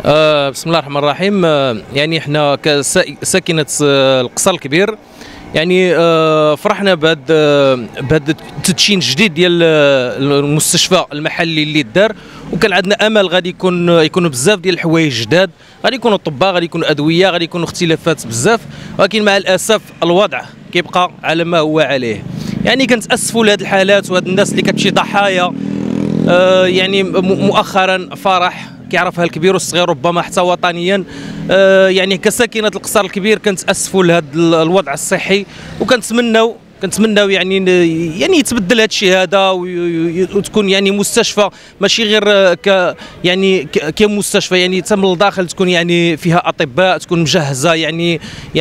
بسم الله الرحمن الرحيم. يعني احنا كساكنة القصر الكبير يعني فرحنا بهذا التدشين الجديد ديال المستشفى المحلي اللي دار، وكان عندنا امل غادي يكونوا بزاف ديال الحوايج جداد، غادي يكونوا اطباء، غادي يكونوا ادويه، غادي يكونوا اختلافات بزاف، ولكن مع الاسف الوضع كيبقى على ما هو عليه. يعني كنتاسفوا لهذه الحالات وهاد الناس اللي كتمشي ضحايا. يعني مؤخرا فرح كيعرفها الكبير والصغير ربما حتى وطنيا. يعني كساكنه القصر الكبير كنتاسفوا لهذا الوضع الصحي، وكنتمناو يعني يتبدل هذا الشيء هذا، وتكون يعني مستشفى ماشي غير كمستشفى، يعني تم الداخل تكون يعني فيها اطباء، تكون مجهزه يعني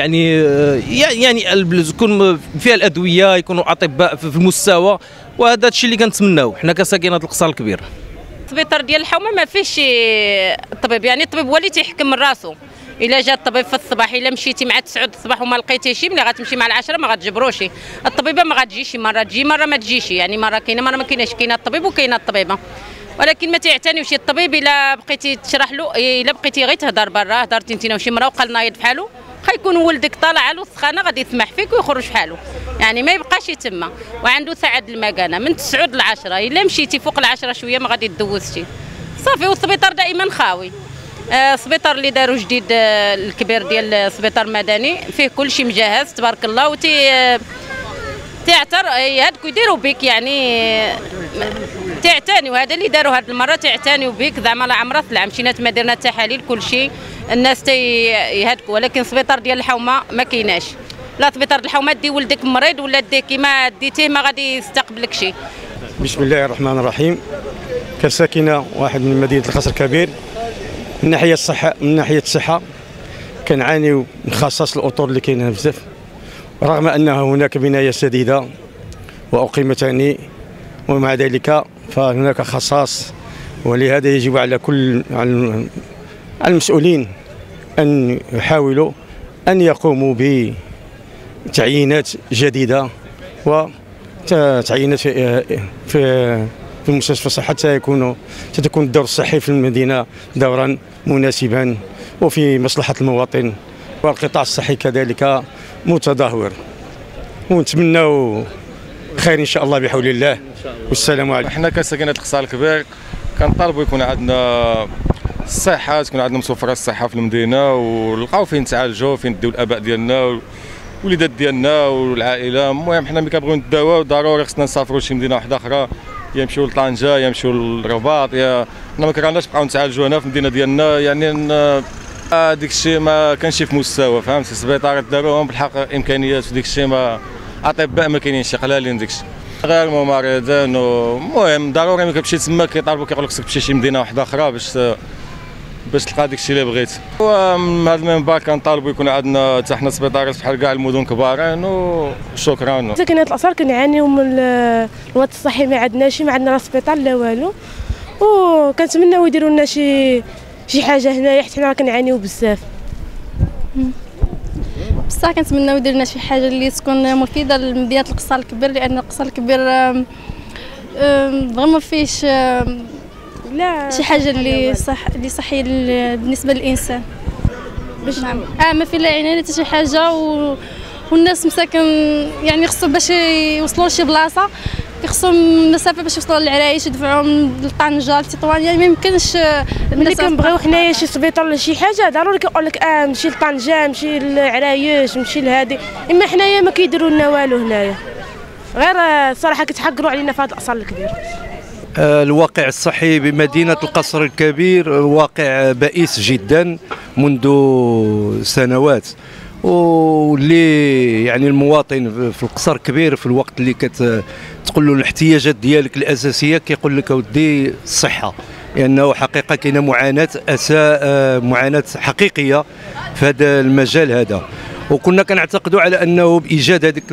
تكون فيها الادويه، يكونوا اطباء في المستوى، وهذا الشيء اللي كنتمناو حنا كساكنه القصر الكبير. السبيطار ديال الحومه ما فيهش الطبيب، يعني الطبيب هو اللي تيحكم من راسو. الا جا الطبيب في الصباح، الا مشيتي مع 9 الصباح وما لقيتيش، ملي غتمشي مع 10 ما غتجبروش. الطبيبه ما غتجيش، مره تجي مره ما تجيش، يعني مره كاينه مره ما كايناش، كاينه الطبيب وكاينه الطبيبه، ولكن ما تعتنيوش الطبيب. الا بقيتي تشرح له، الا بقيتي غير تهضر برا، هضرتي انت وشي مرا وقال نايض بحالو، خيكون ولدك طالع له السخانه غادي يسمح فيك ويخرج بحالو، يعني ما يبقاش يتما. وعنده ساعه المكانه من 9 ل 10، الا مشيتي فوق ال10 شويه ما غادي تدوزتي صافي. والسبيطار دائما خاوي. السبيطار اللي داروا جديد الكبير ديال السبيطار المدني فيه كل شيء مجهز تبارك الله، تعتر هادكو يديروا بك، يعني تعتنيوا. هذا اللي داروا هاد المره تعتنيوا بك، زعما لا عمرها طلع مشينا ما درنا تحاليل كل شيء الناس يهدكوا. ولكن السبيطار ديال الحومه ما كايناش، لا سبيطار الحومه دي ولدك مريض ولا دي كيما ديتيه ما غادي يستقبلك شيء. بسم الله الرحمن الرحيم. كساكنه واحد من مدينه القصر الكبير، من ناحيه الصحه كنعانيو من خصاص الاطر اللي كاينه بزاف، رغم ان هناك بنايه سديده واقيمتان، ومع ذلك فهناك خصاص. ولهذا يجب على كل المسؤولين ان يحاولوا ان يقوموا بتعيينات جديده وتعيينات في المستشفى الصحة، حتى تكون الدور الصحي في المدينة دورا مناسبا وفي مصلحة المواطن، والقطاع الصحي كذلك متدهور. ونتمنوا خير ان شاء الله بحول الله، والسلام عليكم. احنا كساكنة القصر الكبير كنطالبوا يكون عندنا الصحة، تكون عندنا متوفرة الصحة في المدينة، ونلقاو فين نتعالجوا، فين نديو الاباء ديالنا والوليدات ديالنا والعائلة. المهم حنا ملي كنبغيو نداواو ضروري خصنا نسافروا لشي مدينة واحدة أخرى، يمشيو لطنجة، يمشيو للرباط، حنا ما كرهناش نبقاو نتعالجوا هنا في المدينه ديالنا. يعني ديك الشيء ما كانش في مستوى، فهمتي. السبيطارات داروهم بالحق امكانيات، وديك الشيء ما اطباء ما كاينينش، شي قلالين ديك الشيء، غير ممرضين. المهم ضروري ملي كتمشي تما كيطالبوك كيقول لك خصك تمشي شي مدينه واحده اخرى باش تلقى ديك الشيء اللي بغيتي. ومن هذا المنبر كنطالبوا يكون عندنا حتى حنا سبيطارات بحال كاع المدن كبارين، وشكرا. ساكنة القصر كنعانيو من الوضع الصحي، ما عندناش، ما عندنا لا سبيطار لا والو، وكنتمناو يديروا لنا شي حاجه هنايا حيت حنا كنعانيو بزاف. بصح كنتمناو يدير لنا شي حاجه اللي تكون مفيده لمدينه القصر الكبير، لان القصر الكبير فريمون فيهش لا شي حاجه اللي صحيه بالنسبه للانسان. باش ما في لا عنايه حتى شي حاجه، والناس مساكن يعني خصو باش يوصلوا لشي بلاصه خصهم مسافه باش يوصلوا للعرايش، يدفعوهم لطنجه لتطوان، يعني ما يمكنش. ملي كنبغيو حنايا شي سبيطار ولا شي حاجه ضروري كيقول لك مشي لطنجه، مشي للعرايش، مشي لهادي، اما حنايا ما كيديروا لنا والو هنايا، غير صراحه كيتحقروا علينا في هذا القصر الكبير. الواقع الصحي بمدينة القصر الكبير واقع بئيس جدا منذ سنوات، واللي يعني المواطن في القصر الكبير في الوقت اللي كتقول له الاحتياجات ديالك الأساسية كيقول لك اودي الصحة، لأنه حقيقة كاينة معاناة حقيقية في هذا المجال هذا. وكنا كنعتقدوا على انه بايجاد هذيك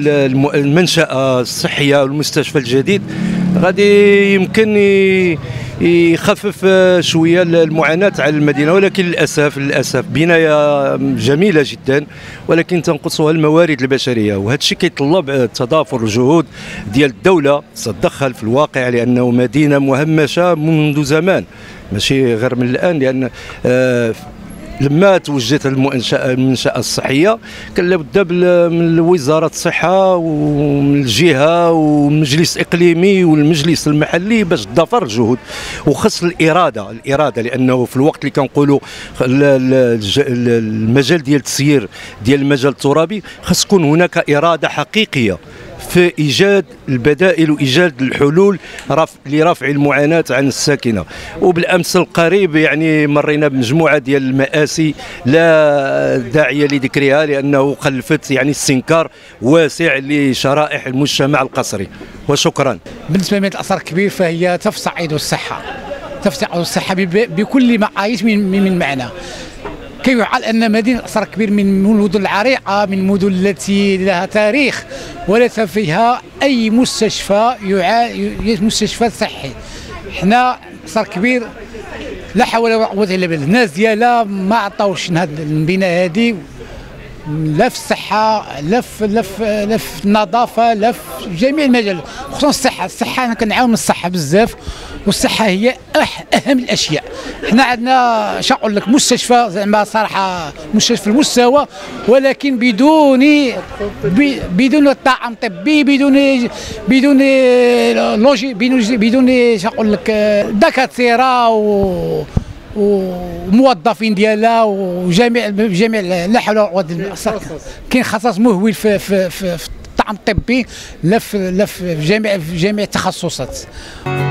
المنشأة الصحية والمستشفى الجديد غادي يمكن يخفف شويه المعاناه على المدينه. ولكن للاسف بنايه جميله جدا ولكن تنقصها الموارد البشريه، وهذا الشيء كيتطلب تضافر الجهود ديال الدوله تتدخل في الواقع، لانه مدينه مهمشه منذ زمان ماشي غير من الان. لان لما توجدت المنشأة الصحية كان لابد من وزارة الصحة ومن الجهة والمجلس الإقليمي والمجلس المحلي باش تضافر الجهود، وخص الإرادة لأنه في الوقت اللي كنقولوا المجال ديال التسيير ديال المجال الترابي خص تكون هناك إرادة حقيقية في إيجاد البدائل وإيجاد الحلول لرفع المعاناة عن الساكنة. وبالأمس القريب يعني مرينا بمجموعة ديال المآسي لا داعي لذكرها لأنه خلفت يعني استنكار واسع لشرائح المجتمع القصري. وشكرا. بالنسبة لمدينة الأثر كبير فهي تفصعد الصحة بكل مقاييس من معنى. كيف يعقل أن مدينة الأثر كبير من المدن العريقة، من المدن التي لها تاريخ وليس فيها أي مستشفى صحي. حنا أثر كبير لا حول ولا قوة إلا بالله، الناس ديالها ما عطاوش هذه المبنى هذه لا في الصحة لا في النظافة لا في جميع المجالات، خصوصا الصحة أنا كنعاون الصحة بزاف، والصحة هي أهم الأشياء. حنا عندنا شنقول لك مستشفى زعما صراحة مستشفى المستوى ولكن بدون طاقم طبي، بدون لوجي، بدون شنقول لك دكاترة وموظفين ديالها وجميع لا حول ولا قوة الا بالله. كاين خصاص مهول في الطاقم الطبي لا في جميع التخصصات.